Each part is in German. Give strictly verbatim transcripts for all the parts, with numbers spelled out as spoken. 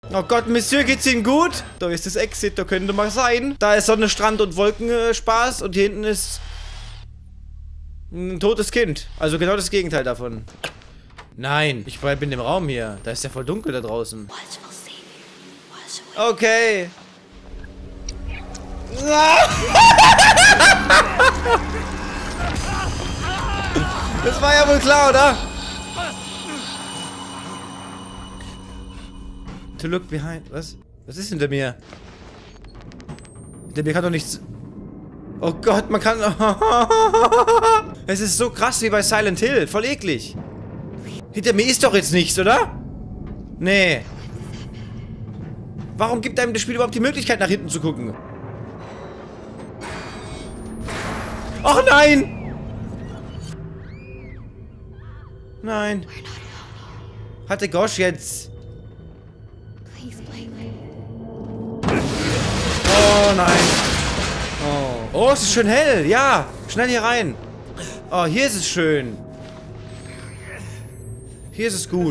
Oh Gott, Monsieur, geht's Ihnen gut? Da ist das Exit, da könnte mal sein. Da ist Sonne, Strand und Wolkenspaß und hier hinten ist ein totes Kind. Also genau das Gegenteil davon. Nein, ich bleib in dem Raum hier. Da ist ja voll dunkel da draußen. Okay. Das war ja wohl klar, oder? To look behind. Was? Was ist hinter mir? Hinter mir kann doch nichts... Oh Gott, man kann... Es ist so krass wie bei Silent Hill. Voll eklig. Hinter mir ist doch jetzt nichts, oder? Nee. Warum gibt einem das Spiel überhaupt die Möglichkeit, nach hinten zu gucken? Ach nein! Nein. Hatte Gosh jetzt... Oh nein. Oh. Oh, es ist schön hell. Ja. Schnell hier rein. Oh, hier ist es schön. Hier ist es gut.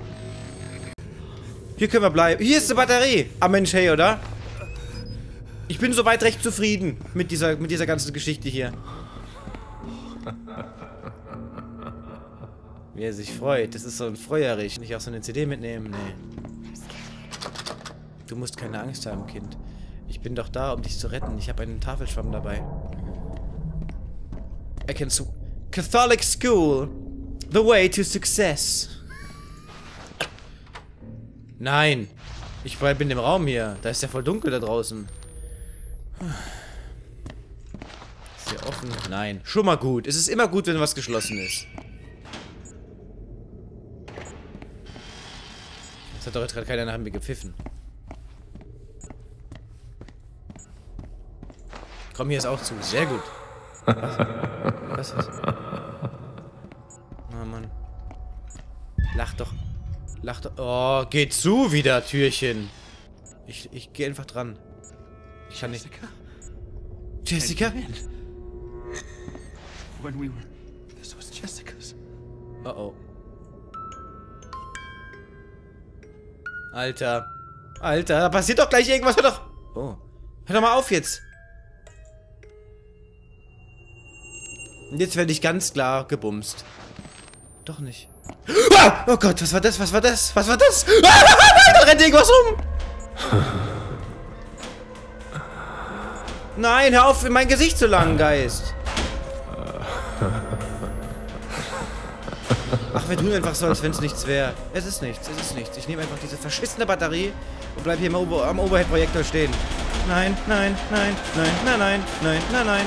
Hier können wir bleiben. Hier ist eine Batterie. Ah Mensch, hey, oder? Ich bin soweit recht zufrieden mit dieser, mit dieser ganzen Geschichte hier. Wie er sich freut. Das ist so ein Freuerich. Nicht auch so eine C D mitnehmen? Nee. Du musst keine Angst haben, Kind. Ich bin doch da, um dich zu retten. Ich habe einen Tafelschwamm dabei. I can so Catholic School. The way to success. Nein. Ich bleib in dem Raum hier. Da ist ja voll dunkel da draußen. Ist hier offen? Nein. Schon mal gut. Es ist immer gut, wenn was geschlossen ist. Das hat doch jetzt gerade keiner nach mir gepfiffen. Komm, hier ist auch zu. Sehr gut. Was? Was ist? Oh Mann. Lach doch. Lach doch. Oh, geht zu wieder, Türchen. Ich, ich gehe einfach dran. Ich kann nicht. Jessica? Jessica? When we were... This was Jessica's. Oh oh. Alter. Alter, da passiert doch gleich irgendwas. Hör doch. Oh. Hör doch mal auf jetzt. Und jetzt werde ich ganz klar gebumst. Doch nicht. Ah! Oh Gott, was war das? Was war das? Was war das? Ah! Da rennt irgendwas rum! Nein, hör auf, in mein Gesicht zu langen, Geist. Ach, wir tun einfach so, als wenn es nichts wäre. Es ist nichts, es ist nichts. Ich nehme einfach diese verschissene Batterie und bleib hier am, Ober am Overhead-Projektor stehen. Nein, nein, nein, nein, nein, nein, nein, nein, nein.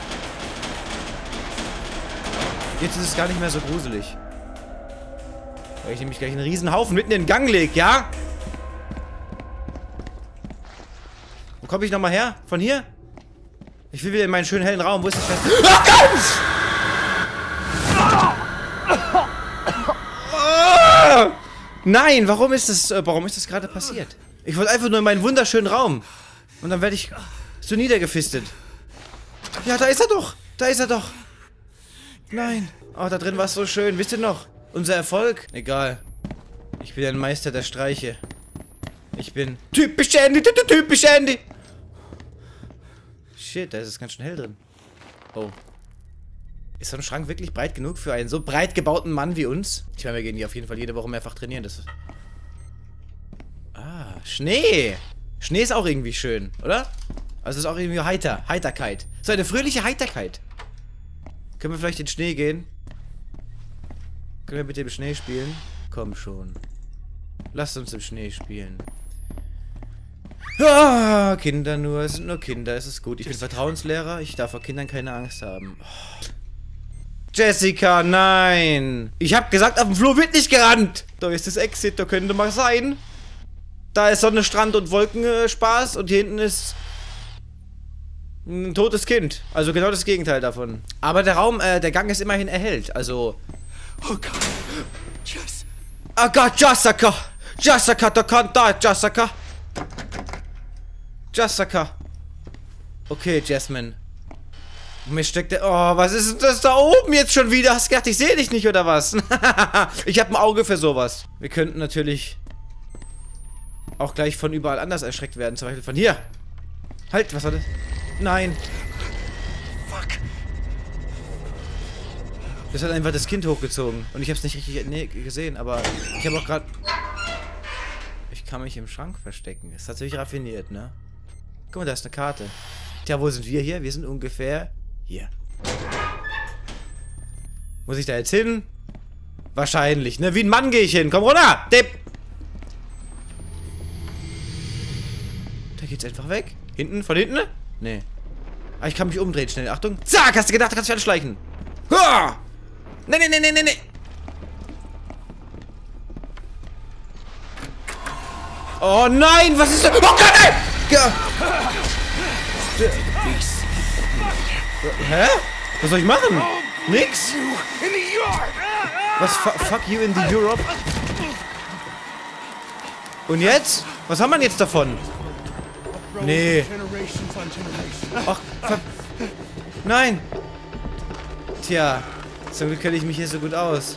Jetzt ist es gar nicht mehr so gruselig. Weil ich nämlich gleich einen riesen Haufen mitten in den Gang leg, ja? Wo komme ich nochmal her? Von hier? Ich will wieder in meinen schönen hellen Raum. Wo ist das Fest? Ah, Gott! Nein, warum ist das, äh, warum ist das gerade passiert? Ich wollte einfach nur in meinen wunderschönen Raum. Und dann werde ich so niedergefistet. Ja, da ist er doch. Da ist er doch. Nein. Oh, da drin war es so schön. Wisst ihr noch? Unser Erfolg? Egal. Ich bin ein Meister der Streiche. Ich bin... Typisch Andy, typisch Andy. Shit, da ist es ganz schön hell drin. Oh. Ist so ein Schrank wirklich breit genug für einen so breit gebauten Mann wie uns? Ich meine, wir gehen hier auf jeden Fall jede Woche mehrfach trainieren. Das ist... Ah, Schnee. Schnee ist auch irgendwie schön, oder? Also ist auch irgendwie heiter. Heiterkeit. So eine fröhliche Heiterkeit. Können wir vielleicht in den Schnee gehen? Können wir mit dem Schnee spielen? Komm schon. Lasst uns im Schnee spielen. Ah, Kinder nur. Es sind nur Kinder. Es ist gut. Ich bin Vertrauenslehrer. Ich darf vor Kindern keine Angst haben. Oh. Jessica, nein. Ich hab gesagt, auf dem Flur wird nicht gerannt. Da ist das Exit. Da könnte mal sein. Da ist Sonne, Strand und Wolkenspaß. Und hier hinten ist... ein totes Kind. Also genau das Gegenteil davon. Aber der Raum, äh, der Gang ist immerhin erhellt. Also... Oh Gott. Jess. Oh Gott, Jessica. Jessica, du kannst da, Jessica. Jessica. Okay, Jasmine. Mir steckt der... Oh, was ist das da oben jetzt schon wieder? Hast du gedacht, ich sehe dich nicht, oder was? Ich habe ein Auge für sowas. Wir könnten natürlich... auch gleich von überall anders erschreckt werden. Zum Beispiel von hier. Halt, was war das? Nein. Fuck. Das hat einfach das Kind hochgezogen. Und ich habe es nicht richtig nee, gesehen, aber ich habe auch gerade... Ich kann mich im Schrank verstecken. Das ist natürlich raffiniert, ne? Guck mal, da ist eine Karte. Tja, wo sind wir hier? Wir sind ungefähr hier. Muss ich da jetzt hin? Wahrscheinlich, ne? Wie ein Mann gehe ich hin. Komm runter! Depp! Da geht's einfach weg. Hinten? Von hinten? Nee. Ah, ich kann mich umdrehen schnell. Achtung. Zack! Hast du gedacht, du kannst dich anschleichen? Hua! Nee, nee, nee, nee, nee, nee. Oh nein, was ist das? Oh Gott, ey! Ja. Hä? Was soll ich machen? Nix? Was? Fuck you in the Europe? Und jetzt? Was haben wir denn jetzt davon? Nee. Ach, ver nein. Tja, zum Glück kenne ich mich hier so gut aus.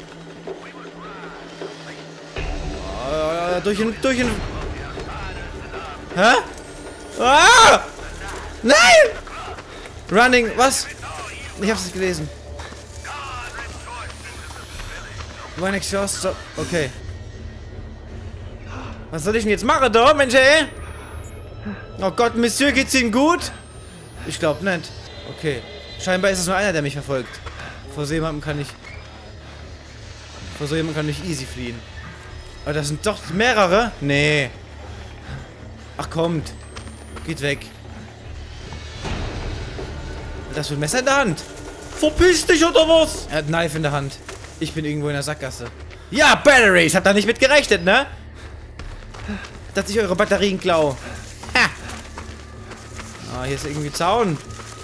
Oh, durch den, durch den... Hä? Ah! Nein! Running, was? Ich hab's nicht gelesen. One exhaust, so, okay. Was soll ich denn jetzt machen da, Mensch, ey? Oh Gott, Monsieur, geht's Ihnen gut? Ich glaub nicht. Okay. Scheinbar ist es nur einer, der mich verfolgt. Vor so jemandem kann ich... Vor so jemandem kann ich easy fliehen. Aber das sind doch mehrere? Nee. Ach, kommt. Geht weg. Das mit Messer in der Hand. Verpiss dich, oder was? Er hat ein Knife in der Hand. Ich bin irgendwo in der Sackgasse. Ja, Batteries! Habt da nicht mit gerechnet, ne? Dass ich eure Batterien klau. Ha! Ah, hier ist irgendwie Zaun.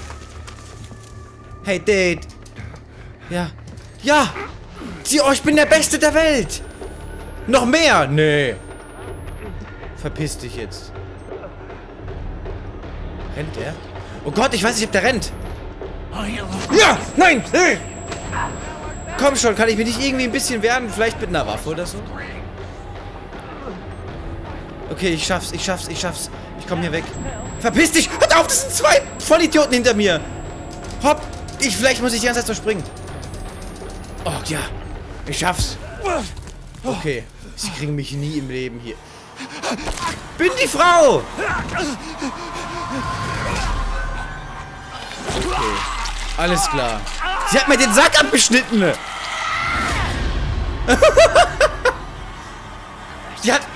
Hey, Date. Ja. Ja! Sieh, oh, ich bin der Beste der Welt! Noch mehr? Nee. Verpiss dich jetzt. Rennt der? Oh Gott, ich weiß nicht, ob der rennt. Ja! Nein! Nee. Komm schon, kann ich mich nicht irgendwie ein bisschen wehren? Vielleicht mit einer Waffe oder so? Okay, ich schaff's, ich schaff's, ich schaff's. Ich komm hier weg. Verpiss dich! Hört auf, das sind zwei Vollidioten hinter mir! Hopp! Ich, vielleicht muss ich die ganze Zeit so springen. Oh, ja. Ich schaff's. Okay. Sie kriegen mich nie im Leben hier. Bin die Frau! Okay. Alles klar. Sie hat mir den Sack abgeschnitten! Die hat...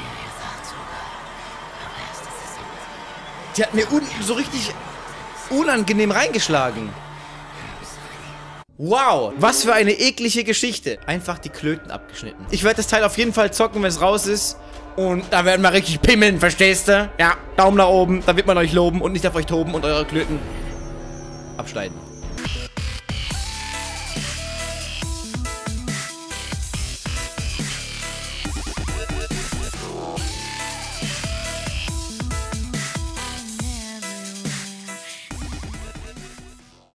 Die hat mir unten so richtig unangenehm reingeschlagen. Wow, was für eine eklige Geschichte. Einfach die Klöten abgeschnitten. Ich werde das Teil auf jeden Fall zocken, wenn es raus ist. Und da werden wir richtig pimmeln, verstehst du? Ja, Daumen nach oben, da wird man euch loben und nicht auf euch toben und eure Klöten abschneiden.